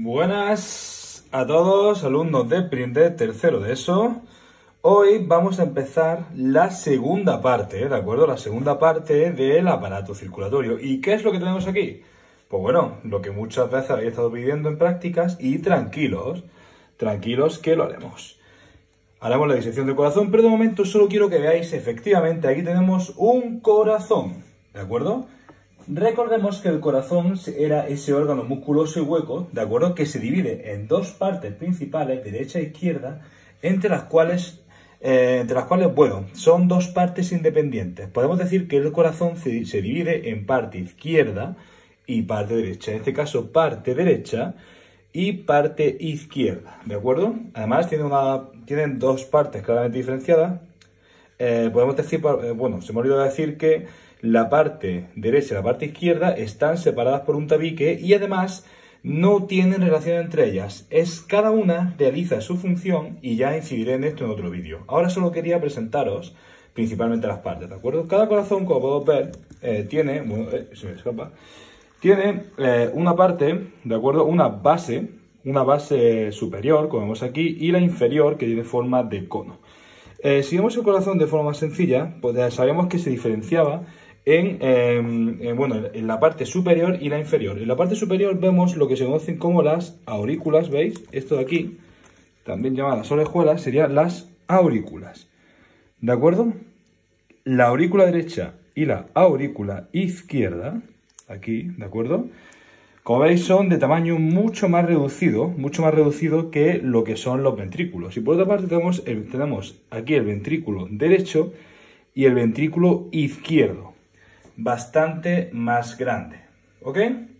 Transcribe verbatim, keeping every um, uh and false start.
Buenas a todos, alumnos de Print de tercero de eso. Hoy vamos a empezar la segunda parte, ¿de acuerdo? La segunda parte del aparato circulatorio. ¿Y qué es lo que tenemos aquí? Pues bueno, lo que muchas veces habéis estado pidiendo en prácticas y tranquilos, tranquilos que lo haremos. Haremos la disección del corazón, pero de momento solo quiero que veáis, efectivamente, aquí tenemos un corazón, ¿de acuerdo? Recordemos que el corazón era ese órgano musculoso y hueco, ¿de acuerdo? Que se divide en dos partes principales, derecha e izquierda, entre las cuales, eh, entre las cuales, bueno, son dos partes independientes. Podemos decir que el corazón se, se divide en parte izquierda y parte derecha. En este caso, parte derecha y parte izquierda, ¿de acuerdo? Además, tiene una, tienen dos partes claramente diferenciadas. Eh, podemos decir, eh, bueno, se me olvidó decir que la parte derecha y la parte izquierda están separadas por un tabique y además no tienen relación entre ellas. Es cada una realiza su función y ya incidiré en esto en otro vídeo. Ahora solo quería presentaros principalmente las partes, ¿de acuerdo? Cada corazón, como podemos ver, eh, tiene, bueno, eh, se me escapa, tiene eh, una parte, ¿de acuerdo? Una base, una base superior, como vemos aquí, y la inferior que tiene forma de cono. Eh, si vemos el corazón de forma más sencilla, pues ya sabemos que se diferenciaba en, eh, en, bueno, en la parte superior y la inferior. En la parte superior vemos lo que se conocen como las aurículas, ¿veis? Esto de aquí, también llamadas orejuelas, serían las aurículas, ¿de acuerdo? La aurícula derecha y la aurícula izquierda, aquí, ¿de acuerdo? Como veis, son de tamaño mucho más reducido, mucho más reducido que lo que son los ventrículos. Y por otra parte tenemos, el, tenemos aquí el ventrículo derecho y el ventrículo izquierdo, bastante más grande, ¿ok?